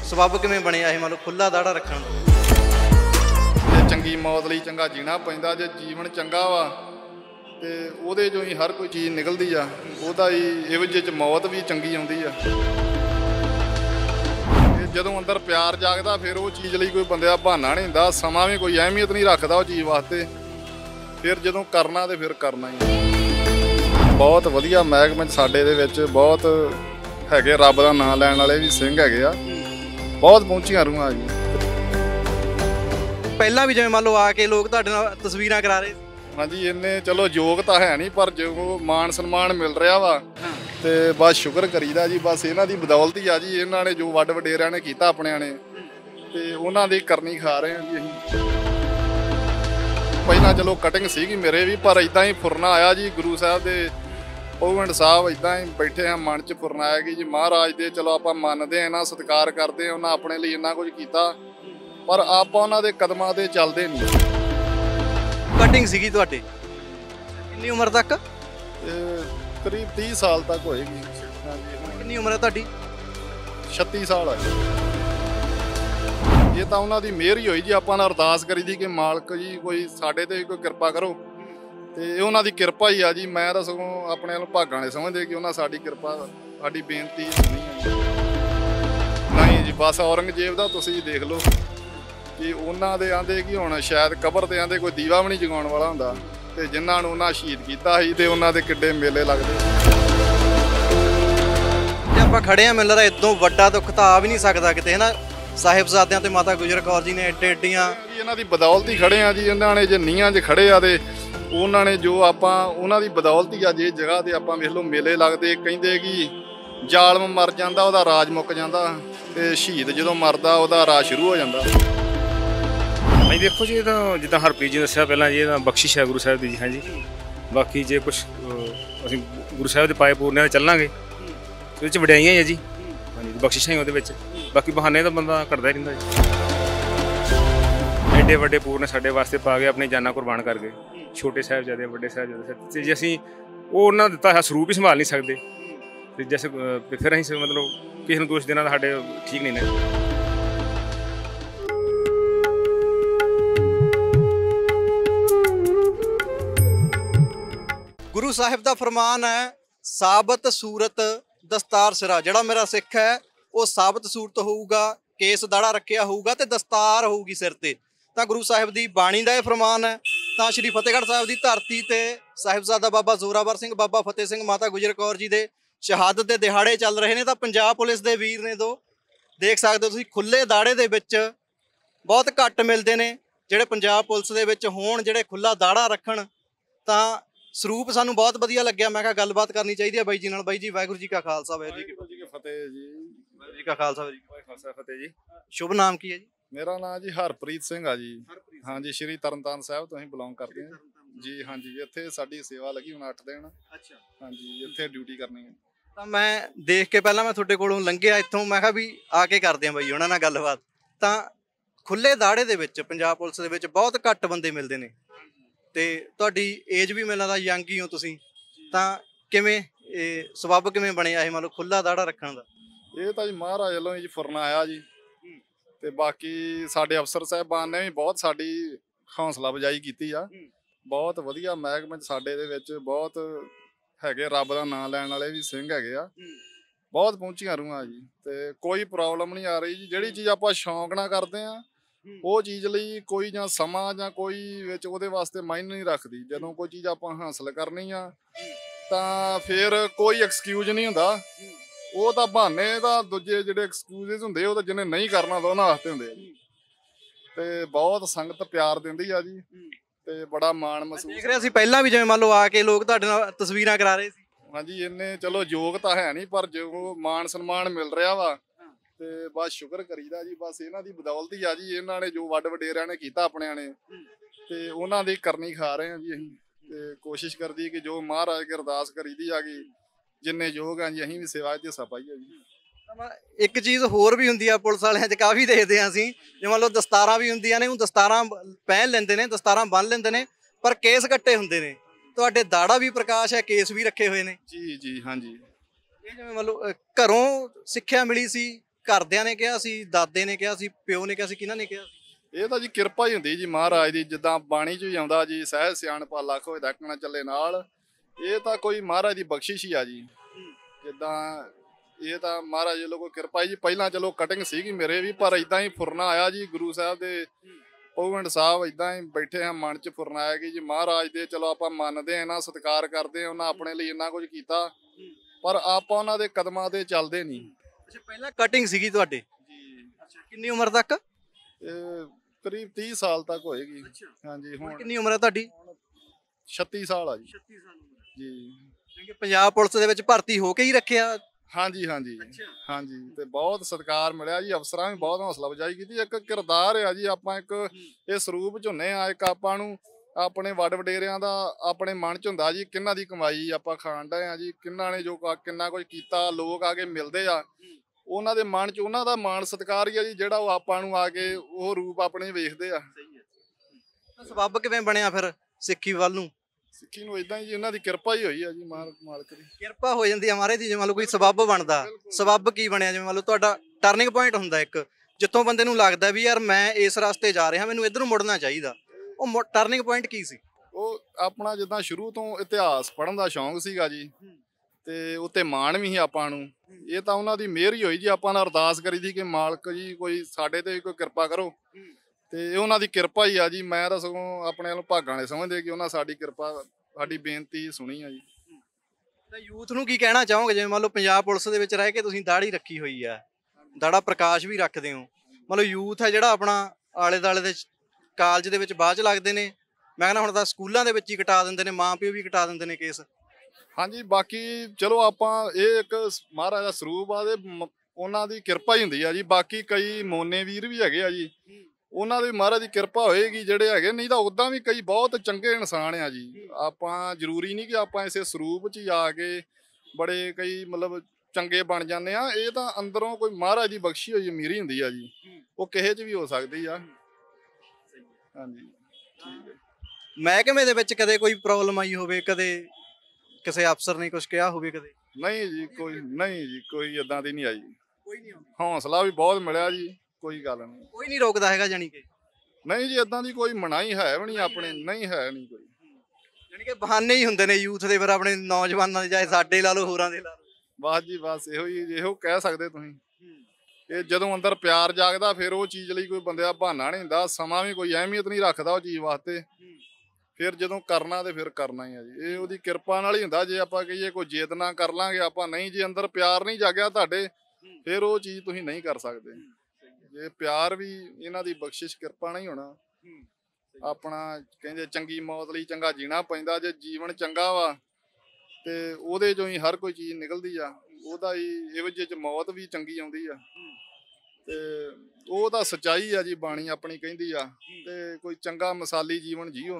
ਸਬੱਬ ਕਿਵੇਂ ਬਣਿਆ ਇਹ ਮੰਨ ਲਓ ਖੁੱਲਾ ਦਾੜਾ ਰੱਖਣ ਦਾ? ਜੇ ਚੰਗੀ ਮੌਤ ਲਈ ਚੰਗਾ ਜੀਣਾ ਪੈਂਦਾ, ਜੇ ਜੀਵਨ ਚੰਗਾ ਵਾ ਤੇ ਉਹਦੇ ਚੋਂ ਹੀ ਹਰ ਕੋਈ ਚੀਜ਼ ਨਿਕਲਦੀ ਆ। ਉਹਦਾ ਹੀ ਇਵਜ 'ਚ ਮੌਤ ਵੀ ਚੰਗੀ ਆਉਂਦੀ ਆ। ਜਦੋਂ ਅੰਦਰ ਪਿਆਰ ਜਾਗਦਾ ਫਿਰ ਉਹ ਚੀਜ਼ ਲਈ ਕੋਈ ਬੰਦੇ ਦਾ ਬਹਾਨਾ ਨਹੀਂ ਹੁੰਦਾ, ਸਮਾਂ ਵੀ ਕੋਈ ਅਹਿਮੀਅਤ ਨਹੀਂ ਰੱਖਦਾ ਉਹ ਚੀਜ਼ ਵਾਸਤੇ। ਫਿਰ ਜਦੋਂ ਕਰਨਾ ਤੇ ਫਿਰ ਕਰਨਾ ਹੀ। ਬਹੁਤ ਵਧੀਆ ਮਹਿਕਮੇ ਸਾਡੇ ਦੇ ਵਿੱਚ ਬਹੁਤ ਹੈਗੇ, ਰੱਬ ਦਾ ਨਾਂ ਲੈਣ ਵਾਲੇ ਵੀ ਸਿੰਘ ਹੈਗੇ ਆ, ਬਹੁਤ ਪਹੁੰਚੀਆਂ ਰੂਹਾਂ ਜੀ। ਪਹਿਲਾਂ ਵੀ ਜਿਵੇਂ ਮੰਨ ਲਓ ਆ ਕੇ ਲੋਕ ਤੁਹਾਡੇ ਨਾਲ ਤਸਵੀਰਾਂ ਕਰਾ ਰਹੇ? ਹਾਂਜੀ, ਇੰਨੇ ਚਲੋ ਯੋਗ ਤਾਂ ਹੈ ਨਹੀਂ, ਪਰ ਜੋ ਮਾਣ ਸਨਮਾਨ ਮਿਲ ਰਿਹਾ ਵਾ ਤੇ ਬਸ ਸ਼ੁਕਰ ਕਰੀਦਾ ਜੀ। ਬਸ ਇਹਨਾਂ ਦੀ ਬਦੌਲਤ ਹੀ ਆ ਜੀ, ਇਹਨਾਂ ਨੇ ਜੋ ਵੱਡ ਵਡੇਰਿਆਂ ਨੇ ਕੀਤਾ ਆਪਣਿਆਂ ਨੇ ਤੇ ਉਹਨਾਂ ਦੀ ਕਰਨੀ ਖਾ ਰਹੇ ਹਾਂ ਜੀ ਅਸੀਂ। ਪਹਿਲਾਂ ਚਲੋ ਕਟਿੰਗ ਸੀਗੀ ਮੇਰੇ ਵੀ, ਪਰ ਇਦਾਂ ਹੀ ਫੁਰਨਾ ਆਇਆ ਜੀ। ਗੁਰੂ ਸਾਹਿਬ ਦੇ ਪਹੁੰਚਣ ਸਾਹਿਬ ਇਦਾਂ ਹੀ ਬੈਠੇ ਹਾਂ, ਮਨ 'ਚ ਫੁਰਨਾ ਆਇਆ ਕਿ ਜੀ ਮਹਾਰਾਜ ਦੇ ਚਲੋ ਆਪਾਂ ਮੰਨਦੇ ਹਾਂ, ਇਹਨਾਂ ਸਤਿਕਾਰ ਕਰਦੇ ਹਾਂ, ਉਹਨਾਂ ਆਪਣੇ ਲਈ ਇੰਨਾ ਕੁਝ ਕੀਤਾ, ਪਰ ਆਪਾਂ ਉਹਨਾਂ ਦੇ ਕਦਮਾਂ 'ਤੇ ਚੱਲਦੇ ਨਹੀਂ। ਕਟਿੰਗ ਸੀਗੀ ਤੁਹਾਡੇ ਕਿੰਨੀ ਉਮਰ ਤੱਕ? ਕਰੀਬ 30 ਸਾਲ ਤੱਕ ਹੋਏਗੀ। ਹਾਂਜੀ। ਕਿੰਨੀ ਉਮਰ ਹੈ ਤੁਹਾਡੀ? 36 ਸਾਲ ਆ ਜੀ। ਇਹ ਤਾਂ ਉਹਨਾਂ ਦੀ ਮਿਹਰ ਹੀ ਹੋਈ ਜੀ। ਆਪਾਂ ਨਾਲ ਅਰਦਾਸ ਕਰੀਦੀ ਕਿ ਮਾਲਕ ਜੀ ਕੋਈ ਸਾਡੇ ਤੇ ਕੋਈ ਕਿਰਪਾ ਕਰੋ, ਤੇ ਇਹ ਉਹਨਾਂ ਦੀ ਕਿਰਪਾ ਹੀ ਆ ਜੀ। ਮੈਂ ਤਾਂ ਸਗੋਂ ਆਪਣੇ ਵੱਲੋਂ ਭਾਗਾਂ ਵਾਲੇ ਸਮਝਦੇ ਕਿ ਉਹਨਾਂ ਸਾਡੀ ਕਿਰਪਾ, ਸਾਡੀ ਬੇਨਤੀ ਸੁਣੀ ਹੈ। ਨਹੀਂ ਜੀ, ਬਸ ਔਰੰਗਜ਼ੇਬ ਦਾ ਤੁਸੀਂ ਦੇਖ ਲਓ ਕਿ ਉਹਨਾਂ ਦੇ ਆਂਦੇ ਕਿ ਹੁਣ ਸ਼ਾਇਦ ਕਬਰ ਤੇ ਆਂਦੇ ਕੋਈ ਦੀਵਾ ਵੀ ਨਹੀਂ ਜਗਾਉਣ ਵਾਲਾ ਹੁੰਦਾ, ਤੇ ਜਿਨ੍ਹਾਂ ਨੂੰ ਉਹਨਾਂ ਸ਼ਹੀਦ ਕੀਤਾ ਸੀ ਤੇ ਉਹਨਾਂ ਦੇ ਕਿੱਡੇ ਮੇਲੇ ਲੱਗਦੇ। ਜੇ ਆਪਾਂ ਖੜੇ ਆ, ਮੈਨੂੰ ਲੱਗਦਾ ਇਦੋਂ ਵੱਡਾ ਦੁੱਖ ਤਾਂ ਆ ਵੀ ਨਹੀਂ ਸਕਦਾ ਕਿਤੇ, ਹੈ ਨਾ। ਸਾਹਿਬਜ਼ਾਦਿਆਂ ਤੇ ਮਾਤਾ ਗੁਜਰ ਕੌਰ ਜੀ ਨੇ ਏਡੀਆਂ ਇਹਨਾਂ ਦੀ ਬਦੌਲਤ ਹੀ ਖੜੇ ਆ ਜੀ। ਇਹਨਾਂ ਨੇ ਜੇ ਨੀਹਾਂ 'ਚ ਖੜੇ ਆ ਤੇ ਉਹਨਾਂ ਨੇ ਜੋ ਆਪਾਂ ਉਹਨਾਂ ਦੀ ਬਦੌਲਤ ਹੀ ਆ ਜੇ ਜਗ੍ਹਾ ਤੇ ਆਪਾਂ ਵੇਖ ਲਓ ਮੇਲੇ ਲੱਗਦੇ। ਕਹਿੰਦੇ ਕਿ ਜ਼ਾਲਮ ਮਰ ਜਾਂਦਾ ਉਹਦਾ ਰਾਜ ਮੁੱਕ ਜਾਂਦਾ, ਤੇ ਸ਼ਹੀਦ ਜਦੋਂ ਮਰਦਾ ਉਹਦਾ ਰਾਜ ਸ਼ੁਰੂ ਹੋ ਜਾਂਦਾ। ਹਾਂਜੀ, ਦੇਖੋ ਜੀ, ਇਹ ਤਾਂ ਜਿੱਦਾਂ ਹਰਪ੍ਰੀਤ ਜੀ ਨੇ ਦੱਸਿਆ ਪਹਿਲਾਂ ਜੀ, ਇਹ ਤਾਂ ਬਖਸ਼ਿਸ਼ ਹੈ ਗੁਰੂ ਸਾਹਿਬ ਦੀ ਜੀ। ਹਾਂਜੀ, ਬਾਕੀ ਜੇ ਕੁਛ ਅਸੀਂ ਗੁਰੂ ਸਾਹਿਬ ਦੇ ਪਾਏ ਪੂਰਨੇ 'ਤੇ ਚੱਲਾਂਗੇ, ਉਹਦੇ ਵਿੱਚ ਵਡਿਆਈਆਂ ਹੀ ਹੈ ਜੀ। ਹਾਂਜੀ, ਬਖਸ਼ਿਸ਼ਾਂ ਹੀ ਉਹਦੇ ਵਿੱਚ, ਬਾਕੀ ਬਹਾਨੇ ਤਾਂ ਬੰਦਾ ਘਟਦਾ ਹੀ ਰਹਿੰਦਾ ਜੀ। ਐਡੇ ਵੱਡੇ ਪੂਰਨੇ ਸਾਡੇ ਵਾਸਤੇ ਪਾ ਕੇ ਆਪਣੀ ਜਾਨਾਂ ਕੁਰਬਾਨ ਕਰ ਗਏ, ਛੋਟੇ ਸਾਹਿਬਜ਼ਾਦੇ, ਵੱਡੇ ਸਾਹਿਬਜ਼ਾਦੇ। ਤੇ ਜੇ ਅਸੀਂ ਉਹ ਉਹਨਾਂ ਦਿੱਤਾ ਹੈ ਸਰੂਪ ਹੀ ਸੰਭਾਲ ਨਹੀਂ ਸਕਦੇ, ਤੇ ਜੈਸੇ ਫਿਰ ਅਸੀਂ ਮਤਲਬ ਕਿਸੇ ਨੂੰ ਦੋਸ਼ ਦੇਣਾ ਤਾਂ ਸਾਡੇ ਠੀਕ ਨਹੀਂ ਨੇ। ਗੁਰੂ ਸਾਹਿਬ ਦਾ ਫਰਮਾਨ ਹੈ, ਸਾਬਤ ਸੂਰਤ ਦਸਤਾਰ ਸਿਰਾ। ਜਿਹੜਾ ਮੇਰਾ ਸਿੱਖ ਹੈ ਉਹ ਸਾਬਤ ਸੂਰਤ ਹੋਊਗਾ, ਕੇਸ ਦਾੜਾ ਰੱਖਿਆ ਹੋਊਗਾ ਤੇ ਦਸਤਾਰ ਹੋਊਗੀ ਸਿਰ ਤੇ। ਤਾਂ ਗੁਰੂ ਸਾਹਿਬ ਦੀ ਬਾਣੀ ਦਾ ਇਹ ਫਰਮਾਨ ਹੈ। ਤਾਂ ਸ਼੍ਰੀ ਫਤਿਹਗੜ੍ਹ ਸਾਹਿਬ ਦੀ ਧਰਤੀ ਤੇ ਸਾਹਿਬਜ਼ਾਦਾ ਬਾਬਾ ਜ਼ੋਰਾਵਰ ਸਿੰਘ, ਬਾਬਾ ਫਤਿਹ ਸਿੰਘ, ਮਾਤਾ ਗੁਜਰ ਕੌਰ ਜੀ ਦੇ ਸ਼ਹਾਦਤ ਦੇ ਦਿਹਾੜੇ ਚੱਲ ਰਹੇ ਨੇ। ਤਾਂ ਪੰਜਾਬ ਪੁਲਿਸ ਦੇ ਵੀਰ ਨੇ ਦੋ, ਦੇਖ ਸਕਦੇ ਹੋ ਤੁਸੀਂ, ਖੁੱਲੇ ਦਾੜੇ ਦੇ ਵਿੱਚ ਬਹੁਤ ਘੱਟ ਮਿਲਦੇ ਨੇ ਜਿਹੜੇ ਪੰਜਾਬ ਪੁਲਿਸ ਦੇ ਵਿੱਚ ਹੋਣ, ਜਿਹੜੇ ਖੁੱਲਾ ਦਾੜਾ ਰੱਖਣ। ਤਾਂ ਸਰੂਪ ਸਾਨੂੰ ਬਹੁਤ ਵਧੀਆ ਲੱਗਿਆ। ਮੈਂ ਕਿਹਾ ਗੱਲਬਾਤ ਕਰਨੀ ਚਾਹੀਦੀ ਹੈ ਬਾਈ ਜੀ ਨਾਲ। ਬਾਈ ਜੀ, ਵਾਹਿਗੁਰੂ ਜੀ ਕਾ ਖਾਲਸਾ, ਵਾਹਿਗੁਰੂ ਜੀ ਕੀ ਫਤਿਹ ਜੀ। ਵਾਹਿਗੁਰੂ ਜੀ ਕਾ ਖਾਲਸਾ, ਵਾਹਿਗੁਰੂ ਜੀ ਕੀ ਖਾਲਸਾ, ਫਤਿਹ ਜੀ। ਸ਼ੁਭ ਨਾਮ ਕੀ ਹੈ ਜੀ? ਮੇਰਾ ਨਾਮ ਜੀ ਹਰਪ੍ਰੀਤ ਸਿੰਘ ਆ ਜੀ। ਹਾਂਜੀ, ਸ਼੍ਰੀ ਤਰਨਤਾਰਨ ਸਾਹਿਬ ਤੋਂ ਅਸੀਂ ਬਿਲੋਂਗ ਕਰਦੇ ਹਾਂ ਜੀ। ਹਾਂਜੀ, ਇੱਥੇ ਸਾਡੀ ਸੇਵਾ ਲੱਗੀ ਹੁਣ 8 ਦਿਨ। ਅੱਛਾ। ਹਾਂਜੀ, ਇੱਥੇ ਡਿਊਟੀ ਕਰਨੀ ਹੈ। ਤਾਂ ਮੈਂ ਦੇਖ ਕੇ ਪਹਿਲਾਂ ਮੈਂ ਤੁਹਾਡੇ ਕੋਲੋਂ ਲੰਘਿਆ ਇੱਥੋਂ, ਮੈਂ ਕਿਹਾ ਵੀ ਆ ਕੇ ਕਰਦੇ ਹਾਂ ਬਾਈ ਉਹਨਾਂ ਨਾਲ ਗੱਲਬਾਤ। ਤਾਂ ਖੁੱਲੇ ਦਾੜੇ ਦੇ ਵਿੱਚ ਪੰਜਾਬ ਪੁਲਿਸ ਦੇ ਵਿੱਚ ਬਹੁਤ ਘੱਟ ਬੰਦੇ ਮਿਲਦੇ ਨੇ, ਤੇ ਤੁਹਾਡੀ ਏਜ ਵੀ ਮੈਨੂੰ ਲੱਗਦਾ ਯੰਗ ਹੀ ਹੋ ਤੁਸੀਂ। ਤਾਂ ਕਿਵੇਂ ਇਹ ਸਬੱਬ ਕਿਵੇਂ ਬਣਿਆ ਇਹ ਮੰਨ ਲਓ ਖੁੱਲਾ ਦਾੜਾ ਰੱਖਣ ਦਾ? ਇਹ ਤਾਂ ਜੀ ਮਹਾਰਾਜ ਵੱਲੋਂ ਜੀ ਫੁਰਨਾ ਆਇਆ ਜੀ, ਤੇ ਬਾਕੀ ਸਾਡੇ ਅਫਸਰ ਸਾਹਿਬਾਨ ਨੇ ਵੀ ਬਹੁਤ ਸਾਡੀ ਹੌਸਲਾ ਅਫਜ਼ਾਈ ਕੀਤੀ ਆ। ਬਹੁਤ ਵਧੀਆ ਮਹਿਕਮੇ ਸਾਡੇ ਦੇ ਵਿੱਚ ਬਹੁਤ ਹੈਗੇ, ਰੱਬ ਦਾ ਨਾਂ ਲੈਣ ਵਾਲੇ ਵੀ ਸਿੰਘ ਹੈਗੇ ਆ, ਬਹੁਤ ਪਹੁੰਚੀਆਂ ਰੂਹਾਂ ਜੀ। ਤੇ ਕੋਈ ਪ੍ਰੋਬਲਮ ਨਹੀਂ ਆ ਰਹੀ ਜੀ। ਜਿਹੜੀ ਚੀਜ਼ ਆਪਾਂ ਸ਼ੌਂਕ ਨਾਲ ਕਰਦੇ ਆ ਉਹ ਚੀਜ਼ ਲਈ ਕੋਈ ਜਾਂ ਸਮਾਂ ਜਾਂ ਕੋਈ ਵਿੱਚ ਉਹਦੇ ਵਾਸਤੇ ਮਾਇਨੇ ਨਹੀਂ ਰੱਖਦੀ। ਜਦੋਂ ਕੋਈ ਚੀਜ਼ ਆਪਾਂ ਹਾਸਲ ਕਰਨੀ ਆ ਤਾਂ ਫਿਰ ਕੋਈ ਐਕਸਕਿਊਜ਼ ਨਹੀਂ ਹੁੰਦਾ। ਉਹ ਤਾਂ ਬਹਾਨੇ ਤਾਂ ਦੂਜੇ ਜਿਹੜੇ ਐਕਸਕਿਊਜ਼ਸ ਹੁੰਦੇ ਉਹ ਤਾਂ ਜਿਹਨੇ ਨਹੀਂ ਕਰਨਾ ਤਾਂ ਉਹਨਾਂ ਵਾਸਤੇ ਹੁੰਦੇ ਆ ਜੀ। ਤੇ ਬਹੁਤ ਸੰਗਤ ਪਿਆਰ ਦਿੰਦੀ ਆ ਜੀ, ਤੇ ਬੜਾ ਮਾਣ ਮਹਿਸੂਸ ਦੇਖ ਰਿਹਾ ਸੀ ਪਹਿਲਾਂ ਵੀ ਜਿਵੇਂ ਮੰਨ ਲਓ ਆ ਕੇ ਲੋਕ ਤੁਹਾਡੇ ਨਾਲ ਤਸਵੀਰਾਂ ਕਰਾ ਰਹੇ ਸੀ। ਹਾਂਜੀ, ਇੰਨੇ ਚਲੋ ਯੋਗ ਤਾਂ ਹੈ ਨਹੀਂ, ਪਰ ਜੋ ਮਾਣ ਸਨਮਾਨ ਮਿਲ ਰਿਹਾ ਵਾ ਤੇ ਬਸ ਸ਼ੁਕਰ ਕਰੀਦਾ ਜੀ। ਬਸ ਇਹਨਾਂ ਦੀ ਬਦੌਲਤ ਹੀ ਆ ਜੀ। ਇਹਨਾਂ ਨੇ ਜੋ ਵੱਡ ਵਡੇਰਿਆਂ ਨੇ ਕੀਤਾ ਆਪਣਿਆਂ ਨੇ ਤੇ ਉਹਨਾਂ ਦੀ ਕਰਨੀ ਖਾ ਰਹੇ ਹਾਂ ਜੀ ਅਸੀਂ। ਤੇ ਕੋਸ਼ਿਸ਼ ਕਰਦੀ ਕਿ ਜੋ ਮਹਾਰਾਜ ਅੱਗੇ ਅਰਦਾਸ ਕਰੀਦੀ ਆ ਕਿ ਜਿੰਨੇ ਯੋਗ ਆ ਜੀ ਅਸੀਂ ਵੀ ਸੇਵਾ 'ਚ ਹਿੱਸਾ ਪਾਈਏ ਜੀ। ਇੱਕ ਚੀਜ਼ ਹੋਰ ਵੀ ਹੁੰਦੀ ਆ ਪੁਲਿਸ ਵਾਲਿਆਂ 'ਚ, ਕਾਫੀ ਦੇਖਦੇ ਹਾਂ ਅਸੀਂ, ਜੇ ਮੰਨ ਲਓ ਦਸਤਾਰਾਂ ਵੀ ਹੁੰਦੀਆਂ ਨੇ, ਉਹ ਦਸਤਾਰਾਂ ਪਹਿਨ ਲੈਂਦੇ ਨੇ, ਦਸਤਾਰਾਂ ਬੰਨ ਲੈਂਦੇ ਨੇ, ਪਰ ਕੇਸ ਕੱਟੇ ਹੁੰਦੇ ਨੇ। ਤੁਹਾਡੇ ਦਾੜਾ ਵੀ ਪ੍ਰਕਾਸ਼ ਹੈ, ਕੇਸ ਵੀ ਰੱਖੇ ਹੋਏ ਨੇ। ਜੀ ਜੀ। ਹਾਂਜੀ, ਇਹ ਜਿਵੇਂ ਮੰਨ ਲਓ ਘਰੋਂ ਸਿੱਖਿਆ ਮਿਲੀ ਸੀ, ਘਰਦਿਆਂ ਨੇ ਕਿਹਾ ਸੀ, ਦਾਦੇ ਨੇ ਕਿਹਾ ਸੀ, ਪਿਓ ਨੇ ਕਿਹਾ ਸੀ, ਕਿਹਨਾਂ ਨੇ ਕਿਹਾ ਸੀ? ਇਹ ਤਾਂ ਜੀ ਕਿਰਪਾ ਹੀ ਹੁੰਦੀ ਜੀ ਮਹਾਰਾਜ ਦੀ, ਜਿੱਦਾਂ ਬਾਣੀ 'ਚ ਵੀ ਆਉਂਦਾ ਜੀ, ਸਹਿ ਸਿਆਣਪਾ ਲੱਖ ਹੋਏ ਤੱਕ ਨਾ ਚੱਲੇ ਨਾਲ। ਇਹ ਤਾਂ ਕੋਈ ਮਹਾਰਾਜ ਦੀ ਬਖਸ਼ਿਸ਼ ਹੀ ਆ ਜੀ। ਜਿੱਦਾਂ ਇਹ ਤਾਂ ਮਹਾਰਾਜ ਵੱਲੋਂ ਕੋਈ ਕਿਰਪਾ ਜੀ। ਪਹਿਲਾਂ ਚਲੋ ਕਟਿੰਗ ਸੀਗੀ ਮੇਰੇ ਵੀ, ਪਰ ਇਦਾਂ ਹੀ ਫੁਰਨਾ ਆਇਆ ਜੀ ਗੁਰੂ ਸਾਹਿਬ ਦੇ ਪਹੁੰਚਣ ਸਾਹਿਬ, ਇਦਾਂ ਹੀ ਬੈਠੇ ਹਾਂ ਮਨ 'ਚ ਫੁਰਨਾ ਆਇਆ ਕਿ ਜੀ ਮਹਾਰਾਜ ਦੇ ਚਲੋ ਆਪਾਂ ਮੰਨਦੇ ਹਾਂ ਨਾ, ਸਤਿਕਾਰ ਕਰਦੇ ਹਾਂ, ਉਹਨਾਂ ਆਪਣੇ ਲਈ ਇੰਨਾ ਕੁਝ ਕੀਤਾ, ਪਰ ਆਪਾਂ ਉਹਨਾਂ ਦੇ ਕਦਮਾਂ ਤੇ ਚੱਲਦੇ ਨਹੀਂ। ਅੱਛਾ, ਪਹਿਲਾਂ ਕਟਿੰਗ ਸੀਗੀ ਤੁਹਾਡੇ ਜੀ। ਅੱਛਾ, ਕਿੰਨੀ ਉਮਰ ਤੱਕ? ਇਹ ਕਰੀਬ 30 ਸਾਲ ਤੱਕ ਹੋਏਗੀ। ਹਾਂਜੀ। ਹੁਣ ਹੁਣ ਕਿੰਨੀ ਉਮਰ ਹੈ ਤੁਹਾਡੀ? 36 ਸਾਲ ਆ ਜੀ। 36 ਸਾਲ ਉਮਰ ਜੀ। ਕਿ ਪੰਜਾਬ ਪੁਲਿਸ ਦੇ ਵਿੱਚ ਭਰਤੀ ਹੋ ਕੇ ਹੀ ਰੱਖਿਆ? ਹਾਂਜੀ ਹਾਂਜੀ ਹਾਂਜੀ। ਤੇ ਬਹੁਤ ਸਤਿਕਾਰ ਮਿਲਿਆ ਜੀ, ਅਫਸਰਾਂ ਵੀ ਬਹੁਤ ਹੌਸਲਾ ਅਫਜ਼ਾਈ ਕੀਤੀ। ਇੱਕ ਕਿਰਦਾਰ ਆ ਜੀ, ਆਪਾਂ ਇੱਕ ਇਹ ਸਰੂਪ ਚ ਹੁੰਨੇ ਆ, ਇੱਕ ਆਪਾਂ ਨੂੰ ਆਪਣੇ ਵੱਡ ਵਡੇਰਿਆਂ ਦਾ ਆਪਣੇ ਮਨ ਚ ਹੁੰਦਾ ਜੀ, ਕਿੰਨਾ ਦੀ ਕਮਾਈ ਆਪਾਂ ਖਾਣ ਡਏ ਆ ਜੀ, ਕਿੰਨਾ ਨੇ ਜੋ ਕਿੰਨਾ ਕੁਝ ਕੀਤਾ, ਲੋਕ ਆ ਕੇ ਮਿਲਦੇ ਆ, ਉਹਨਾਂ ਦੇ ਮਨ ਚ ਉਹਨਾਂ ਦਾ ਮਾਣ ਸਤਿਕਾਰ ਹੀ ਆ ਜੀ, ਜਿਹੜਾ ਉਹ ਆਪਾਂ ਨੂੰ ਆ ਕੇ ਉਹ ਰੂਪ ਆਪਣੇ ਵੇਖਦੇ ਆ। ਸਬੱਬ ਕਿਵੇਂ ਬਣਿਆ ਫਿਰ ਸਿੱਖੀ ਵੱਲ ਨੂੰ? ਸਿੱਖੀ ਨੂੰ ਇਦਾਂ ਹੀ ਉਹਨਾਂ ਦੀ ਕਿਰਪਾ ਹੀ ਹੋਈ ਆ ਜੀ, ਮਾਲਕ ਦੀ ਕਿਰਪਾ ਹੋ ਜਾਂਦੀ ਹੈ ਮਹਾਰਾਜ ਦੀ। ਜਿਵੇਂ ਮੰਨ ਲਓ ਕੋਈ ਸਬੱਬ ਬਣਦਾ, ਸਬੱਬ ਕੀ ਬਣਿਆ? ਜਿਵੇਂ ਮੰਨ ਲਓ ਤੁਹਾਡਾ ਟਰਨਿੰਗ ਪੁਆਇੰਟ ਹੁੰਦਾ ਇੱਕ, ਜਿੱਥੋਂ ਬੰਦੇ ਨੂੰ ਲੱਗਦਾ ਵੀ ਯਾਰ ਮੈਂ ਇਸ ਰਸਤੇ ਜਾ ਰਿਹਾ, ਮੈਨੂੰ ਇੱਧਰ ਨੂੰ ਮੁੜਨਾ ਚਾਹੀਦਾ, ਉਹ ਟਰਨਿੰਗ ਪੁਆਇੰਟ ਕੀ ਸੀ? ਉਹ ਆਪਣਾ ਜਿੱਦਾਂ ਸ਼ੁਰੂ ਤੋਂ ਇਤਿਹਾਸ ਪੜ੍ਹਨ ਦਾ ਸ਼ੌਂਕ ਸੀਗਾ ਜੀ, ਤੇ ਉੱਤੇ ਮਾਣ ਵੀ ਸੀ ਆਪਾਂ ਨੂੰ। ਇਹ ਤਾਂ ਉਹਨਾਂ ਦੀ ਮਿਹਰ ਹੀ ਹੋਈ ਜੀ, ਆਪਾਂ ਨਾਲ ਅਰਦਾਸ ਕਰੀ ਸੀ ਕਿ ਮਾਲਕ ਜੀ ਕੋਈ ਸਾਡੇ ਤੇ ਕੋਈ ਕਿਰਪਾ ਕਰੋ, ਤੇ ਇਹ ਉਹਨਾਂ ਦੀ ਕਿਰਪਾ ਹੀ ਆ ਜੀ। ਮੈਂ ਤਾਂ ਸਗੋਂ ਆਪਣੇ ਵੱਲੋਂ ਭਾਗਾਂ ਵਾਲੇ ਸਮਝਦੇ ਕਿ ਉਹਨਾਂ ਸਾਡੀ ਕਿਰਪਾ, ਸਾਡੀ ਬੇਨਤੀ ਸੁਣੀ ਆ ਜੀ। ਤਾਂ ਯੂਥ ਨੂੰ ਕੀ ਕਹਿਣਾ ਚਾਹੋਗੇ? ਜਿਵੇਂ ਮੰਨ ਲਓ ਪੰਜਾਬ ਪੁਲਿਸ ਦੇ ਵਿੱਚ ਰਹਿ ਕੇ ਤੁਸੀਂ ਦਾੜੀ ਰੱਖੀ ਹੋਈ ਆ, ਦਾੜਾ ਪ੍ਰਕਾਸ਼ ਵੀ ਰੱਖਦੇ ਹੋ, ਮੰਨ ਲਓ ਯੂਥ ਹੈ ਜਿਹੜਾ ਆਪਣਾ ਆਲੇ ਦੁਆਲੇ ਦੇ ਕਾਲਜ ਦੇ ਵਿੱਚ ਬਾਅਦ ਚ ਲੱਗਦੇ ਨੇ, ਮੈਂ ਕਹਿੰਦਾ ਹੁਣ ਤਾਂ ਸਕੂਲਾਂ ਦੇ ਵਿੱਚ ਹੀ ਕਟਾ ਦਿੰਦੇ ਨੇ, ਮਾਂ ਪਿਓ ਵੀ ਕਟਾ ਦਿੰਦੇ ਨੇ ਕੇਸ। ਹਾਂਜੀ, ਬਾਕੀ ਚਲੋ ਆਪਾਂ ਇਹ ਇੱਕ ਮਹਾਰਾਜ ਦਾ ਸਰੂਪ ਆ, ਤੇ ਉਹਨਾਂ ਦੀ ਕਿਰਪਾ ਹੀ ਹੁੰਦੀ ਆ ਜੀ। ਬਾਕੀ ਕਈ ਮੋਨੇ ਵੀਰ ਵੀ ਹੈਗੇ ਆ ਜੀ, ਉਹਨਾਂ ਦੀ ਮਹਾਰਾਜ ਦੀ ਕਿਰਪਾ ਹੋਏਗੀ ਜਿਹੜੇ ਹੈਗੇ, ਨਹੀਂ ਤਾਂ ਉਦਾਂ ਵੀ ਕਈ ਬਹੁਤ ਚੰਗੇ ਇਨਸਾਨ ਆ ਜੀ। ਆਪਾਂ ਜ਼ਰੂਰੀ ਨਹੀਂ ਕਿ ਆਪਾਂ ਇਸੇ ਸਰੂਪ 'ਚ ਹੀ ਆ ਕੇ ਬੜੇ ਕਈ ਮਤਲਬ ਚੰਗੇ ਬਣ ਜਾਂਦੇ ਆ। ਇਹ ਤਾਂ ਅੰਦਰੋਂ ਕੋਈ ਮਹਾਰਾਜ ਦੀ ਬਖਸ਼ੀ ਹੋਈ ਅਮੀਰੀ ਹੁੰਦੀ ਆ ਜੀ, ਉਹ ਕਿਸੇ 'ਚ ਵੀ ਹੋ ਸਕਦੀ ਆ। ਹਾਂਜੀ, ਠੀਕ ਹੈ। ਮਹਿਕਮੇ ਦੇ ਵਿੱਚ ਕਦੇ ਕੋਈ ਪ੍ਰੋਬਲਮ ਆਈ ਹੋਵੇ, ਕਦੇ ਕਿਸੇ ਅਫਸਰ ਨੇ ਕੁਝ ਕਿਹਾ ਹੋਵੇ ਕਦੇ? ਨਹੀਂ ਜੀ, ਕੋਈ ਏਦਾਂ ਦੀ ਨਹੀਂ ਆਈ। ਕੋਈ ਨਹੀਂ ਆਉਂਦੀ। ਹੌਸਲਾ ਵੀ ਬਹੁਤ ਮਿਲਿਆ ਜੀ, ਕੋਈ ਗੱਲ ਨਹੀਂ। ਕੋਈ ਨਹੀਂ ਰੋਕਦਾ ਹੈਗਾ ਜਾਨੀ ਕਿ? ਨਹੀਂ ਜੀ, ਏਦਾਂ ਦੀ ਕੋਈ ਮਨਾਹੀ ਹੈ ਵੀ ਨਹੀਂ ਆਪਣੇ, ਨਹੀਂ ਹੈ ਨਹੀਂ ਕੋਈ। ਜਾਨੀ ਕਿ ਬਹਾਨੇ ਹੀ ਹੁੰਦੇ ਨੇ ਯੂਥ ਦੇ, ਫਿਰ ਆਪਣੇ ਨੌਜਵਾਨਾਂ ਦੇ, ਚਾਹੇ ਸਾਡੇ ਲਾ ਲਓ ਹੋਰਾਂ ਦੇ ਲਾ ਲਓ। ਬਸ ਜੀ ਬਸ ਇਹੋ ਕਹਿ ਸਕਦੇ ਤੁਸੀਂ। ਇਹ ਜਦੋਂ ਅੰਦਰ ਪਿਆਰ ਜਾਗਦਾ, ਫਿਰ ਉਹ ਚੀਜ਼ ਲਈ ਕੋਈ ਬੰਦੇ ਦਾ ਬਹਾਨਾ ਨਹੀਂ ਹੁੰਦਾ, ਸਮਾਂ ਵੀ ਕੋਈ ਅਹਿਮੀਅਤ ਨਹੀਂ ਰੱਖਦਾ ਉਹ ਚੀਜ਼ ਵਾਸਤੇ। ਫਿਰ ਜਦੋਂ ਕਰਨਾ ਤੇ ਫਿਰ ਕਰਨਾ ਹੀ ਆ ਜੀ, ਇਹ ਉਹਦੀ ਕਿਰਪਾ ਨਾਲ ਹੀ ਹੁੰਦਾ। ਜੇ ਆਪਾਂ ਕਹੀਏ ਕੋਈ ਜਿੱਦ ਨਾ ਕਰ ਲਾਂਗੇ ਆਪਾਂ, ਨਹੀਂ, ਜੇ ਅੰਦਰ ਪਿਆਰ ਨਹੀਂ ਜਾਗਿਆ ਤੁਹਾਡੇ, ਫਿਰ ਉਹ ਚੀਜ਼ ਤੁਸੀਂ ਨਹੀਂ ਕਰ ਸਕਦੇ। ਜੇ ਪਿਆਰ ਵੀ ਇਹਨਾਂ ਦੀ ਬਖਸ਼ਿਸ਼ ਕਿਰਪਾ ਨਹੀਂ ਹੋਣਾ। ਆਪਣਾ ਕਹਿੰਦੇ ਚੰਗੀ ਮੌਤ ਲਈ ਚੰਗਾ ਜੀਣਾ ਪੈਂਦਾ, ਜੇ ਜੀਵਨ ਚੰਗਾ ਵਾ ਤੇ ਉਹਦੇ ਚੋਂ ਹੀ ਹਰ ਕੋਈ ਚੀਜ਼ ਨਿਕਲਦੀ ਆ, ਉਹਦਾ ਹੀ ਇਹੋ ਜਿਹੇ ਚ ਮੌਤ ਵੀ ਚੰਗੀ ਆਉਂਦੀ ਆ। ਤੇ ਉਹ ਤਾਂ ਸੱਚਾਈ ਆ ਜੀ, ਬਾਣੀ ਆਪਣੀ ਕਹਿੰਦੀ ਆ। ਤੇ ਕੋਈ ਚੰਗਾ ਮਿਸਾਲੀ ਜੀਵਨ ਜੀਓ,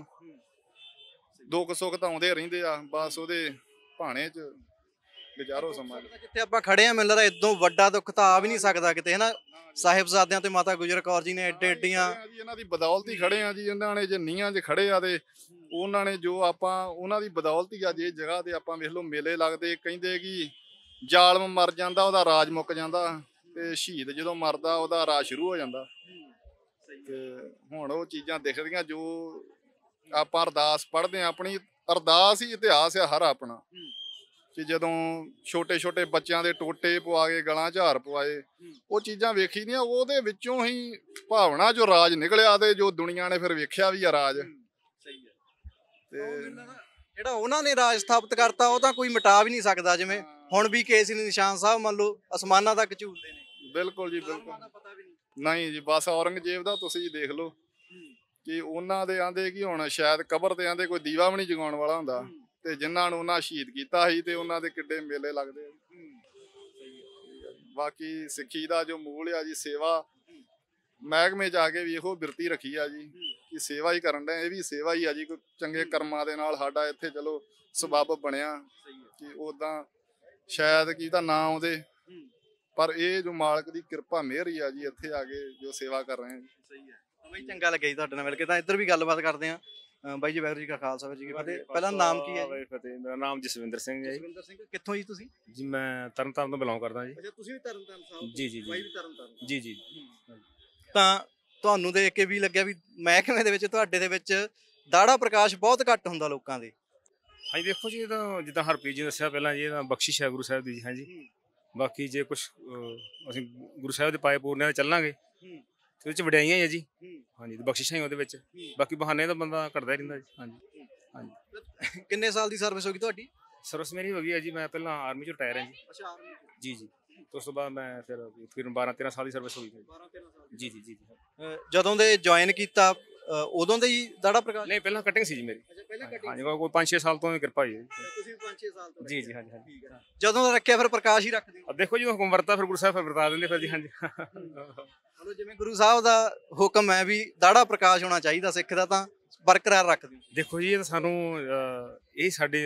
ਦੁੱਖ ਸੁੱਖ ਤਾਂ ਆਉਂਦੇ ਰਹਿੰਦੇ ਆ, ਬਸ ਉਹਦੇ ਭਾਣੇ ਚ ਗੁਜ਼ਾਰੋ ਸਮਾਂ। ਜਿੱਥੇ ਆਪਾਂ ਖੜੇ ਆ, ਮੈਨੂੰ ਲੱਗਦਾ ਇਦੋਂ ਵੱਡਾ ਦੁੱਖ ਤਾਂ ਆ ਵੀ ਨਹੀਂ ਸਕਦਾ ਕਿਤੇ, ਹੈ ਨਾ। ਸਾਹਿਬਜ਼ਾਦਿਆਂ ਤੇ ਮਾਤਾ ਗੁਜਰ ਕੌਰ ਜੀ ਨੇ ਐਡੀਆਂ ਇਹਨਾਂ ਦੀ ਬਦੌਲਤ ਹੀ ਖੜੇ ਆ ਜੀ। ਇਹਨਾਂ ਨੇ ਜੇ ਨੀਹਾਂ 'ਚ ਖੜੇ ਆ ਤੇ ਉਹਨਾਂ ਨੇ ਜੋ ਆਪਾਂ ਉਹਨਾਂ ਦੀ ਬਦੌਲਤ ਹੀ ਅੱਜ ਇਹ ਜਗ੍ਹਾ ਤੇ ਆਪਾਂ ਵੇਖ ਲਓ ਮੇਲੇ ਲੱਗਦੇ। ਕਹਿੰਦੇ ਕਿ ਜ਼ਾਲਮ ਮਰ ਜਾਂਦਾ ਉਹਦਾ ਰਾਜ ਮੁੱਕ ਜਾਂਦਾ, ਤੇ ਸ਼ਹੀਦ ਜਦੋਂ ਮਰਦਾ ਉਹਦਾ ਰਾਜ ਸ਼ੁਰੂ ਹੋ ਜਾਂਦਾ। ਤੇ ਹੁਣ ਉਹ ਚੀਜ਼ਾਂ ਦਿਖਦੀਆਂ ਜੋ ਆਪਾਂ ਅਰਦਾਸ ਪੜ੍ਹਦੇ ਆ, ਆਪਣੀ ਅਰਦਾਸ ਹੀ ਇਤਿਹਾਸ ਆ ਹਰ ਆਪਣਾ। ਕਿ ਜਦੋਂ ਛੋਟੇ ਛੋਟੇ ਬੱਚਿਆਂ ਦੇ ਟੋਟੇ ਪਵਾ ਕੇ ਗਲਾਂ ਝਾਰ ਪਵਾਏ, ਉਹ ਚੀਜ਼ਾਂ ਵੇਖੀ ਦੀਆਂ, ਉਹਦੇ ਵਿੱਚੋਂ ਹੀ ਭਾਵਨਾ ਜੋ ਰਾਜ ਨਿਕਲਿਆ, ਤੇ ਜੋ ਦੁਨੀਆ ਨੇ ਫਿਰ ਵੇਖਿਆ ਵੀ ਆ ਰਾਜ। ਤੇ ਜਿਹੜਾ ਉਹਨਾਂ ਨੇ ਰਾਜ ਸਥਾਪਿਤ ਕਰਤਾ, ਉਹ ਤਾਂ ਕੋਈ ਮਿਟਾ ਵੀ ਨਹੀਂ ਸਕਦਾ। ਜਿਵੇਂ ਹੁਣ ਵੀ ਕੇਸਰੀ ਨਿਸ਼ਾਨ ਸਾਹਿਬ ਮੰਨ ਲਓ ਅਸਮਾਨਾਂ ਤੱਕ ਝੂਲਦੇ ਨੇ। ਬਿਲਕੁਲ ਜੀ, ਬਿਲਕੁਲ। ਨਹੀਂ ਜੀ, ਬਸ ਔਰੰਗਜ਼ੇਬ ਦਾ ਤੁਸੀਂ ਦੇਖ ਲਓ ਕਿ ਉਹਨਾਂ ਦੇ ਆਂਦੇ ਕਿ ਹੁਣ ਸ਼ਾਇਦ ਕਬਰ ਤੇ ਆਂਦੇ ਕੋਈ ਦੀਵਾ ਵੀ ਨਹੀਂ ਜਗਾਉਣ ਵਾਲਾ ਹੁੰਦਾ, ਤੇ ਜਿਨ੍ਹਾਂ ਨੂੰ ਉਹਨਾਂ ਸ਼ਹੀਦ ਕੀਤਾ ਸੀ ਤੇ ਉਹਨਾਂ ਦੇ ਕਿੱਡੇ ਮੇਲੇ ਲੱਗਦੇ ਆ। ਬਾਕੀ ਸਿੱਖੀ ਦਾ ਜੋ ਮੂਲ ਆ ਜੀ, ਸੇਵਾ। ਮਹਿਕਮੇ 'ਚ ਆ ਕੇ ਵੀ ਇਹੋ ਬਿਰਤੀ ਰੱਖੀ ਆ ਜੀ ਕਿ ਸੇਵਾ ਹੀ ਕਰਨ ਡਏ। ਇਹ ਵੀ ਸੇਵਾ ਹੀ ਆ ਜੀ, ਕੋਈ ਚੰਗੇ ਕਰਮਾਂ ਦੇ ਨਾਲ ਸਾਡਾ ਇੱਥੇ ਚਲੋ ਸਬੱਬ ਬਣਿਆ। ਕਿ ਉਦਾਂ ਸ਼ਾਇਦ ਕੀ ਤਾਂ ਨਾ ਆਉਂਦੇ, ਪਰ ਇਹ ਜੋ ਮਾਲਕ ਦੀ ਕਿਰਪਾ ਮਿਹਰ ਹੀ ਆ ਜੀ, ਇੱਥੇ ਆ ਕੇ ਜੋ ਸੇਵਾ ਕਰ ਰਹੇ ਆ। ਬਾਈ ਚੰਗਾ ਲੱਗਿਆ ਜੀ ਤੁਹਾਡੇ ਨਾਲ ਮਿਲ ਕੇ। ਤਾਂ ਇੱਧਰ ਵੀ ਗੱਲਬਾਤ ਕਰਦੇ ਆ। ਬਾਈ ਜੀ ਵਾਹਿਗੁਰੂ ਜੀ ਕਾ ਖਾਲਸਾ ਵਾਹਿਗੁਰੂ ਜੀ ਕੀ ਫਤਿਹ। ਪਹਿਲਾਂ ਨਾਮ ਕੀ ਹੈ ਜੀ? ਫਤਿਹ। ਮੇਰਾ ਨਾਮ ਜਸਵਿੰਦਰ ਸਿੰਘ ਹੈ ਜੀ। ਜਸਵਿੰਦਰ ਸਿੰਘ, ਕਿੱਥੋਂ ਜੀ ਤੁਸੀਂ? ਜੀ ਮੈਂ ਤਰਨਤਾਰਨ ਤੋਂ ਬਿਲੋਂਗ ਕਰਦਾ ਜੀ। ਅੱਛਾ, ਤੁਸੀਂ ਵੀ ਤਰਨਤਾਰਨ ਸਾਹਿਬ? ਜੀ ਜੀ ਬਾਈ ਵੀ ਤਰਨਤਾਰਨ। ਜੀ ਜੀ। ਤਾਂ ਤੁਹਾਨੂੰ ਦੇਖ ਕੇ ਵੀ ਲੱਗਿਆ ਵੀ ਮਹਿਕਮੇ ਦੇ ਵਿੱਚ ਤੁਹਾਡੇ ਦੇ ਵਿੱਚ ਦਾੜਾ ਪ੍ਰਕਾਸ਼ ਬਹੁਤ ਘੱਟ ਹੁੰਦਾ ਲੋਕਾਂ ਦੇ। ਹਾਂਜੀ ਦੇਖੋ ਜੀ, ਇਹ ਤਾਂ ਜਿੱਦਾਂ ਹਰਪ੍ਰੀਤ ਜੀ ਨੇ ਦੱਸਿਆ ਪਹਿਲਾਂ ਜੀ, ਇਹ ਤਾਂ ਬਖਸ਼ਿਸ਼ ਹੈ ਗੁਰੂ ਸਾਹਿਬ ਦੀ ਜੀ। ਹਾਂਜੀ ਬਾਕੀ ਜੇ ਕੁਝ ਅਸੀਂ ਗੁਰੂ ਸਾਹਿਬ ਦੇ ਪਾਏ ਪੂਰਨਿਆਂ ਤੇ ਚੱਲਾਂਗੇ ਤੇ ਉਹਦੇ ਚ ਵਡਿਆਈਆਂ ਹੀ ਹੈ ਜੀ। ਹਾਂਜੀ, ਬਖਸ਼ਿਸ਼ਾਂ ਹੀ ਉਹਦੇ ਵਿੱਚ, ਬਾਕੀ ਬਹਾਨੇ ਤਾਂ ਬੰਦਾ ਕਰਦਾ ਹੀ ਰਹਿੰਦਾ ਜੀ। ਹਾਂਜੀ ਹਾਂਜੀ। ਕਿੰਨੇ ਸਾਲ ਦੀ ਸਰਵਿਸ ਹੋ ਗਈ ਤੁਹਾਡੀ? ਸਰਵਿਸ ਮੇਰੀ ਹੋ ਗਈ ਹੈ ਜੀ, ਮੈਂ ਪਹਿਲਾਂ ਆਰਮੀ ਚ ਰਿਟਾਇਰ ਹਾਂ ਜੀ। ਅੱਛਾ, ਆਰਮੀ ਜੀ ਜੀ। ਉਸ ਤੋਂ ਬਾਅਦ ਮੈਂ ਫਿਰ 12-13 ਸਾਲ ਦੀ ਸਰਵਿਸ ਹੋਈ। 12-13 ਸਾਲ ਜੀ ਜੀ ਜੀ। ਜਦੋਂ ਦੇ ਜੁਆਇਨ ਕੀਤਾ ਉਦੋਂ ਦੇ ਹੀ ਦਾੜਾ ਪ੍ਰਕਾਸ਼? ਨਹੀਂ, ਪਹਿਲਾਂ ਕਟਿੰਗ ਸੀ ਜੀ ਮੇਰੀ। ਅੱਛਾ, ਪਹਿਲਾਂ ਕਟਿੰਗ। ਹਾਂਜੀ, ਕੋਈ 5-6 ਸਾਲ ਤੋਂ ਕਿਰਪਾ ਹੋਈ ਹੈ ਜੀ। ਤੁਸੀਂ 5-6 ਸਾਲ ਤੋਂ? ਜੀ ਜੀ। ਹਾਂਜੀ ਹਾਂਜੀ। ਜਦੋਂ ਦਾ ਰੱਖਿਆ ਫਿਰ ਪ੍ਰਕਾਸ਼ ਹੀ ਰੱਖਦੇ ਹੋ? ਦੇਖੋ ਜੀ, ਹੁਕਮ ਵਰਤਾ ਫਿਰ ਗੁਰੂ ਸਾਹਿਬ ਫਿਰ ਵਰਤਾ ਦਿੰਦੇ ਫਿਰ ਜੀ। ਹਾਂਜੀ ਮਤਲਬ ਜਿਵੇਂ ਗੁਰੂ ਸਾਹਿਬ ਦਾ ਹੁਕਮ ਹੈ ਵੀ ਦਾੜਾ ਪ੍ਰਕਾਸ਼ ਹੋਣਾ ਚਾਹੀਦਾ ਸਿੱਖ ਦਾ, ਤਾਂ ਬਰਕਰਾਰ ਰੱਖਦੇ ਹੋ? ਦੇਖੋ ਜੀ, ਇਹ ਤਾਂ ਸਾਨੂੰ ਇਹ ਸਾਡੇ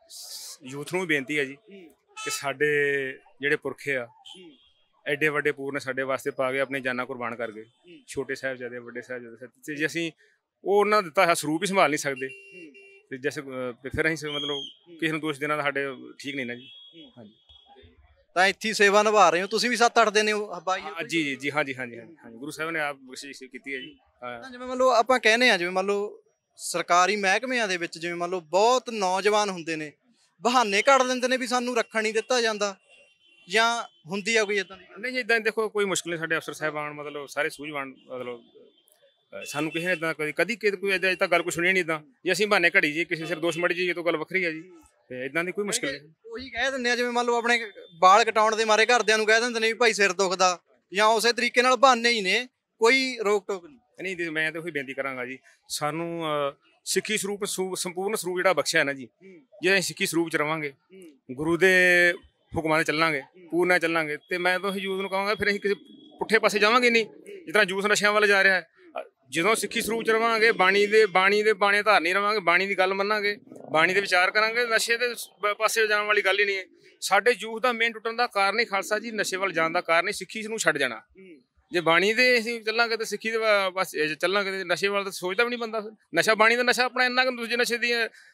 ਯੂਥ ਨੂੰ ਵੀ ਬੇਨਤੀ ਹੈ ਜੀ ਕਿ ਸਾਡੇ ਜਿਹੜੇ ਪੁਰਖੇ ਆ ਐਡੇ ਵੱਡੇ ਪੂਰਨ ਸਾਡੇ ਵਾਸਤੇ ਪਾ ਗਏ, ਆਪਣੇ ਜਾਨਾਂ ਕੁਰਬਾਨ ਕਰ ਗਏ। ਛੋਟੇ ਸਾਹਿਬਜ਼ਾਦੇ, ਵੱਡੇ ਸਾਹਿਬਜ਼ਾਦੇ, ਤੇ ਜੇ ਅਸੀਂ ਉਹ ਉਹਨਾਂ ਦਾ ਦਿੱਤਾ ਹੋਇਆ ਸਰੂਪ ਹੀ ਸੰਭਾਲ ਨਹੀਂ ਸਕਦੇ ਤੇ ਜੈਸੇ ਫਿਰ ਅਸੀਂ ਮਤਲਬ ਕਿਸੇ ਨੂੰ ਦੋਸ਼ ਦੇਣਾ ਤਾਂ ਸਾਡੇ ਠੀਕ ਨਹੀਂ ਨਾ ਜੀ। ਹਾਂਜੀ। ਤਾਂ ਇੱਥੇ ਸੇਵਾ ਨਿਭਾ ਰਹੇ ਹੋ ਤੁਸੀਂ ਵੀ 7-8 ਦਿਨ ਹੋ ਬਾਈ? ਜੀ ਜੀ ਜੀ। ਹਾਂਜੀ ਹਾਂਜੀ ਹਾਂਜੀ। ਗੁਰੂ ਸਾਹਿਬ ਨੇ ਆਪ ਬਖਸ਼ਿਸ਼ ਕੀਤੀ ਹੈ ਜੀ। ਜਿਵੇਂ ਮੰਨ ਲਓ ਆਪਾਂ ਕਹਿੰਦੇ ਆ, ਜਿਵੇਂ ਮੰਨ ਲਓ ਸਰਕਾਰੀ ਮਹਿਕਮਿਆਂ ਦੇ ਵਿੱਚ ਜਿਵੇਂ ਮੰਨ ਲਓ ਬਹੁਤ ਨੌਜਵਾਨ ਹੁੰਦੇ ਨੇ, ਬਹਾਨੇ ਕੱਢ ਦਿੰਦੇ ਨੇ ਵੀ ਸਾਨੂੰ ਰੱਖਣ ਨਹੀਂ ਦਿੱਤਾ ਜਾਂਦਾ, ਜਾਂ ਹੁੰਦੀ ਆ ਕੋਈ ਇਦਾਂ ਦੀ? ਨਹੀਂ ਜੀ, ਇਦਾਂ ਦੇਖੋ ਕੋਈ ਮੁਸ਼ਕਿਲ ਨਹੀਂ। ਸਾਡੇ ਅਫਸਰ ਸਾਹਿਬਾਨ ਮਤਲਬ ਸਾਰੇ ਸੂਝਵਾਨ, ਮਤਲਬ ਸਾਨੂੰ ਕਿਸੇ ਨੇ ਇਦਾਂ ਕਦੀ ਕੋਈ ਇਦਾਂ ਅਜੇ ਤੱਕ ਗੱਲ ਕੋਈ ਸੁਣੀ ਨਹੀਂ ਇਦਾਂ ਜੇ ਅਸੀਂ ਬਹਾਨੇ ਘੜੀ ਜੀ ਕਿਸੇ ਸਿਰ ਦੋਸ਼ ਮੜੀ ਜੀ, ਇਹ ਤਾਂ ਗੱਲ ਵੱਖਰੀ ਹੈ ਜੀ। ਤੇ ਇਦਾਂ ਦੀ ਕੋਈ ਮੁਸ਼ਕਿਲ ਨਹੀਂ। ਉਹੀ ਕਹਿ ਦਿੰਦੇ ਆ, ਜਿਵੇਂ ਮੰਨ ਲਓ ਆਪਣੇ ਵਾਲ ਕਟਾਉਣ ਦੇ ਮਾਰੇ ਘਰਦਿਆਂ ਨੂੰ ਕਹਿ ਦਿੰਦੇ ਨੇ ਵੀ ਭਾਈ ਸਿਰ ਦੁਖਦਾ, ਜਾਂ ਉਸੇ ਤਰੀਕੇ ਨਾਲ ਬਹਾਨੇ ਹੀ ਨੇ, ਕੋਈ ਰੋਕ ਟੋਕ ਨਹੀਂ। ਨਹੀਂ, ਮੈਂ ਤਾਂ ਉਹੀ ਬੇਨਤੀ ਕਰਾਂਗਾ ਜੀ, ਸਾਨੂੰ ਸਿੱਖੀ ਸਰੂਪ ਸੰਪੂਰਨ ਸਰੂਪ ਜਿਹੜਾ ਬਖਸ਼ਿਆ ਹੈ ਨਾ ਜੀ, ਜੇ ਅਸੀਂ ਸਿੱਖੀ ਸਰੂਪ ਚ ਰਵਾਂਗੇ, ਗੁਰੂ ਦੇ ਹੁਕਮਾਂ ਤੇ ਚੱਲਾਂਗੇ, ਪੂਰਨਾ ਚੱਲਾਂਗੇ, ਤੇ ਮੈਂ ਤਾਂ ਯੂਥ ਨੂੰ ਕਹਾਂਗਾ ਫਿਰ ਅਸੀਂ ਕਿਸੇ ਪੁੱਠੇ ਪਾਸੇ ਜਾਵਾਂਗੇ ਨਹੀਂ, ਜਿਸ ਤਰ੍ਹਾਂ ਯੂਥ ਨਸ਼ਿਆਂ ਵੱਲ ਜਾ ਰਿਹਾ ਹੈ। ਜਦੋਂ ਸਿੱਖੀ ਸਰੂਪ ਚ ਰਵਾਂਗੇ, ਬਾਣੀ ਦੇ ਬਾਣੇ ਧਾਰਨੀ ਰਵਾਂਗੇ, ਬਾਣੀ ਦੀ ਗੱਲ ਮੰਨਾਂਗੇ, ਬਾਣੀ ਦੇ ਵਿਚਾਰ ਕਰਾਂਗੇ, ਨਸ਼ੇ ਦੇ ਪਾਸੇ ਜਾਣ ਵਾਲੀ ਗੱਲ ਹੀ ਨਹੀਂ ਹੈ। ਸਾਡੇ ਯੂਥ ਦਾ ਮੇਨ ਟੁੱਟਣ ਦਾ ਕਾਰਨ ਹੀ ਖਾਲਸਾ ਜੀ, ਨਸ਼ੇ ਵੱਲ ਜਾਣ ਦਾ ਕਾਰਨ ਹੀ ਸਿੱਖੀ ਨੂੰ ਛੱਡ ਜਾਣਾ। ਜੇ ਬਾਣੀ ਦੇ ਅਸੀਂ ਚੱਲਾਂਗੇ ਤੇ ਸਿੱਖੀ ਦੇ ਪਾਸੇ ਚੱਲਾਂਗੇ ਤੇ ਨਸ਼ੇ ਵੱਲ ਤਾਂ ਸੋਚਦਾ ਵੀ ਨਹੀਂ ਬੰਦਾ। ਨਸ਼ਾ ਬਾਣੀ ਦਾ ਨਸ਼ਾ ਆਪਣਾ ਇੰਨਾ ਕਿ ਦੂਜੇ ਨਸ਼ੇ ਦੀ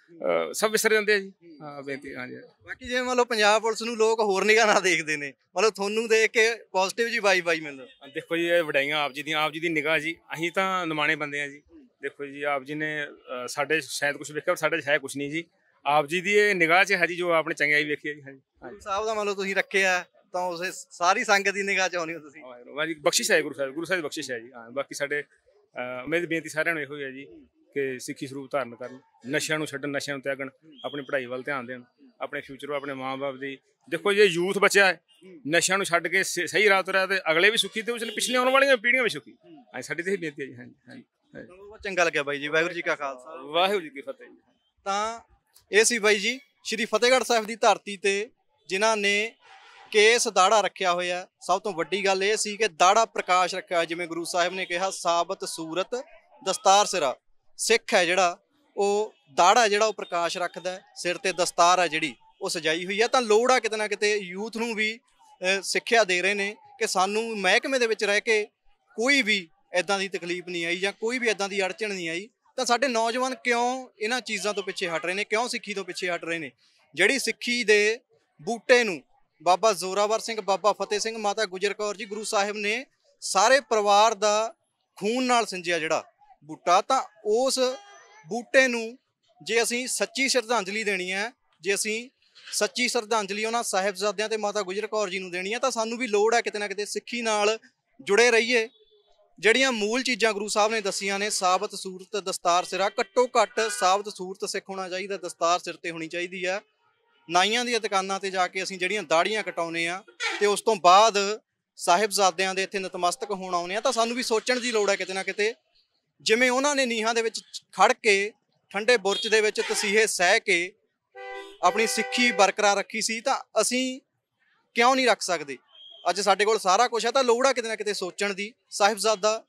ਸਭ ਵਿਸਰ ਜਾਂਦੇ ਆ ਜੀ। ਹਾਂ, ਬੇਨਤੀ। ਹਾਂਜੀ। ਬਾਕੀ ਜਿਵੇਂ ਮੰਨ ਲਓ ਪੰਜਾਬ ਪੁਲਿਸ ਨੂੰ ਲੋਕ ਹੋਰ ਨਿਗਾਹ ਨਾਲ ਦੇਖਦੇ ਨੇ, ਮਤਲਬ ਤੁਹਾਨੂੰ ਦੇਖ ਕੇ ਪੋਜ਼ਿਟਿਵ ਜੀ ਵਾਈ ਮਿਲਦਾ? ਦੇਖੋ ਜੀ, ਇਹ ਵਡਾਈਆਂ ਆਪ ਜੀ ਦੀਆਂ, ਆਪ ਜੀ ਦੀ ਨਿਗਾਹ ਜੀ। ਅਸੀਂ ਤਾਂ ਨਿਮਾਣੇ ਬੰਦੇ ਆ ਜੀ। ਦੇਖੋ ਜੀ, ਆਪ ਜੀ ਨੇ ਸਾਡੇ ਸ਼ਾਇਦ ਕੁਝ ਵੇਖਿਆ, ਸਾਡੇ ਹੈ ਕੁਝ ਨਹੀਂ ਜੀ। ਆਪ ਜੀ ਦੀ ਇਹ ਨਿਗਾਹ 'ਚ ਹੈ ਜੀ ਜੋ ਆਪਣੇ ਚੰਗਿਆਈ ਵੇਖੀ ਹੈ ਜੀ। ਹਾਂਜੀ ਸਾਹਿਬ ਦਾ ਮੰਨ ਲਓ ਤੁਸੀਂ ਰੱਖਿਆ ਤਾਂ ਉਸੇ ਸਾਰੀ ਸੰਗਤ ਦੀ ਨਿਗਾਹ 'ਚ ਆਉਂਦੇ ਹੋ ਤੁਸੀਂ? ਬਖਸ਼ਿਸ਼ ਹੈ ਗੁਰੂ ਸਾਹਿਬ ਦੀ ਬਖਸ਼ਿਸ਼ ਹੈ ਜੀ। ਹਾਂ, ਬਾਕੀ ਸਾਡੇ ਮੇਰੀ ਬੇਨਤੀ ਸਾਰਿਆਂ ਨੂੰ ਇਹੋ ਹੀ ਹੈ ਜੀ ਕਿ ਸਿੱਖੀ ਸਰੂਪ ਧਾਰਨ ਕਰਨ, ਨਸ਼ਿਆਂ ਨੂੰ ਛੱਡਣ, ਨਸ਼ਿਆਂ ਨੂੰ ਤਿਆਗਣ, ਆਪਣੀ ਪੜ੍ਹਾਈ ਵੱਲ ਧਿਆਨ ਦੇਣ, ਆਪਣੇ ਫਿਊਚਰ, ਆਪਣੇ ਮਾਂ-ਬਾਪ ਦੀ। ਦੇਖੋ ਜੇ ਯੂਥ ਬਚਿਆ ਹੈ ਨਸ਼ਿਆਂ ਨੂੰ ਛੱਡ ਕੇ ਸਹੀ ਰਾਹ ਤੁਰਿਆ ਤੇ ਅਗਲੇ ਵੀ ਸੁਖੀ ਤੇ ਉਸਨੇ ਪਿਛਲੇ ਆਉਣ ਵਾਲੀਆਂ ਪੀੜ੍ਹੀਆਂ ਵੀ ਸੁਖੀ। ਹਾਂਜੀ, ਸਾਡੀ ਤੇ ਇਹ ਬੇਨਤੀ ਹੈ ਜੀ। ਹਾਂਜੀ ਹਾਂਜੀ। ਬਹੁਤ ਚੰਗਾ ਲੱਗਿਆ ਬਾਈ ਜੀ। ਵਾਹਿਗੁਰੂ ਜੀ ਕਾ ਖਾਲਸਾ, ਵਾਹਿਗੁਰੂ ਜੀ ਕੀ ਫਤਿਹ ਜੀ। ਤਾਂ ਇਹ ਸੀ ਬਾਈ ਜੀ ਸ਼੍ਰੀ ਫਤਿਹਗੜ੍ਹ ਸਾਹਿਬ ਦੀ ਧਰਤੀ ਤੇ ਜਿਨ੍ਹਾਂ ਨੇ ਕੇਸ ਦਾੜਾ ਰੱਖਿਆ ਹੋਇਆ। ਸਭ ਤੋਂ ਵੱਡੀ ਗੱਲ ਇਹ ਸੀ ਕਿ ਦਾੜਾ ਪ੍ਰਕਾਸ਼ ਰੱਖਿਆ, ਜਿਵੇਂ ਗੁਰੂ ਸਾਹਿਬ ਨੇ ਕਿਹਾ, ਸਾਬਤ ਸੂਰਤ ਦਸਤਾਰ ਸਿਰਾ। ਸਿੱਖ ਹੈ ਜਿਹੜਾ ਉਹ ਦਾੜਾ ਜਿਹੜਾ ਉਹ ਪ੍ਰਕਾਸ਼ ਰੱਖਦਾ, ਸਿਰ ਤੇ ਦਸਤਾਰ ਹੈ ਜਿਹੜੀ ਉਹ ਸਜਾਈ ਹੋਈ ਹੈ। ਤਾਂ ਲੋੜ ਆ ਕਿਤੇ ਨਾ ਕਿਤੇ ਯੂਥ ਨੂੰ ਵੀ ਸਿੱਖਿਆ ਦੇ ਰਹੇ ਨੇ ਕਿ ਸਾਨੂੰ ਮਹਿਕਮੇ ਦੇ ਵਿੱਚ ਰਹਿ ਕੇ ਕੋਈ ਵੀ ਇੱਦਾਂ ਦੀ ਤਕਲੀਫ ਨਹੀਂ ਆਈ ਜਾਂ ਕੋਈ ਵੀ ਇੱਦਾਂ ਦੀ ਅੜਚਣ ਨਹੀਂ ਆਈ। ਤਾਂ ਸਾਡੇ ਨੌਜਵਾਨ ਕਿਉਂ ਇਹਨਾਂ ਚੀਜ਼ਾਂ ਤੋਂ ਪਿੱਛੇ ਹਟ ਰਹੇ ਨੇ, ਕਿਉਂ ਸਿੱਖੀ ਤੋਂ ਪਿੱਛੇ ਹਟ ਰਹੇ ਨੇ? ਜਿਹੜੀ ਸਿੱਖੀ ਦੇ ਬੂਟੇ ਨੂੰ ਬਾਬਾ ਜ਼ੋਰਾਵਰ ਸਿੰਘ, ਬਾਬਾ ਫਤਿਹ ਸਿੰਘ, ਮਾਤਾ ਗੁਜਰ ਕੌਰ ਜੀ, ਗੁਰੂ ਸਾਹਿਬ ਨੇ ਸਾਰੇ ਪਰਿਵਾਰ ਦਾ ਖੂਨ ਨਾਲ ਸਿੰਜਿਆ ਜਿਹੜਾ ਬੂਟਾ, ਤਾਂ ਉਸ ਬੂਟੇ ਨੂੰ ਜੇ ਅਸੀਂ ਸੱਚੀ ਸ਼ਰਧਾਂਜਲੀ ਦੇਣੀ ਹੈ, ਜੇ ਅਸੀਂ ਸੱਚੀ ਸ਼ਰਧਾਂਜਲੀ ਉਹਨਾਂ ਸਾਹਿਬਜ਼ਾਦਿਆਂ ਤੇ ਮਾਤਾ ਗੁਜਰ ਕੌਰ ਜੀ ਨੂੰ ਦੇਣੀ ਹੈ, ਤਾਂ ਸਾਨੂੰ ਵੀ ਲੋੜ ਹੈ ਕਿਤੇ ਨਾ ਕਿਤੇ ਸਿੱਖੀ ਨਾਲ ਜੁੜੇ ਰਹੀਏ। ਜਿਹੜੀਆਂ ਮੂਲ ਚੀਜ਼ਾਂ ਗੁਰੂ ਸਾਹਿਬ ਨੇ ਦੱਸੀਆਂ ਨੇ, ਸਾਬਤ ਸੂਰਤ ਦਸਤਾਰ ਸਿਰਾ, ਘੱਟੋ ਘੱਟ ਸਾਬਤ ਸੂਰਤ ਸਿੱਖ ਹੋਣਾ ਚਾਹੀਦਾ, ਦਸਤਾਰ ਸਿਰ ਤੇ ਹੋਣੀ ਚਾਹੀਦੀ ਹੈ। ਨਾਈਆਂ ਦੀਆਂ ਦੁਕਾਨਾਂ ਤੇ ਜਾ ਕੇ ਅਸੀਂ ਜਿਹੜੀਆਂ ਦਾੜੀਆਂ ਕਟਾਉਂਦੇ ਆ ਤੇ ਉਸ ਤੋਂ ਬਾਅਦ ਸਾਹਿਬਜ਼ਾਦਿਆਂ ਦੇ ਇੱਥੇ ਨਤਮਸਤਕ ਹੋਣ ਆਉਂਦੇ ਆ, ਤਾਂ ਸਾਨੂੰ ਵੀ ਸੋਚਣ ਦੀ ਲੋੜ ਹੈ ਕਿਤੇ ਨਾ ਕਿਤੇ, ਜਿਵੇਂ ਉਹਨਾਂ ਨੇ ਨੀਹਾਂ ਦੇ ਵਿੱਚ ਖੜ ਕੇ ਠੰਡੇ ਬੁਰਜ ਦੇ ਵਿੱਚ ਤਸੀਹੇ ਸਹਿ ਕੇ ਆਪਣੀ ਸਿੱਖੀ ਬਰਕਰਾਰ ਰੱਖੀ ਸੀ, ਤਾਂ ਅਸੀਂ ਕਿਉਂ ਨਹੀਂ ਰੱਖ ਸਕਦੇ? ਅੱਜ ਸਾਡੇ ਕੋਲ ਸਾਰਾ ਕੁਝ ਹੈ, ਤਾਂ ਲੋੜ ਹੈ ਕਿਤੇ ਨਾ ਕਿਤੇ ਸੋਚਣ ਦੀ। ਸਾਹਿਬਜ਼ਾਦਾ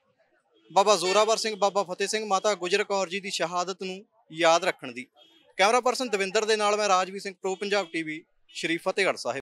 ਬਾਬਾ ਜ਼ੋਰਾਵਰ ਸਿੰਘ, ਬਾਬਾ ਫਤਿਹ ਸਿੰਘ, ਮਾਤਾ ਗੁਜਰ ਕੌਰ ਜੀ ਦੀ ਸ਼ਹਾਦਤ ਨੂੰ ਯਾਦ ਰੱਖਣ ਦੀ। ਕੈਮਰਾ ਪਰਸਨ ਦਵਿੰਦਰ ਦੇ ਨਾਲ ਮੈਂ ਰਾਜਵੀਰ ਸਿੰਘ, ਪ੍ਰੋ ਪੰਜਾਬ ਟੀਵੀ, ਸ਼੍ਰੀ ਫਤਿਹਗੜ੍ਹ ਸਾਹਿਬ।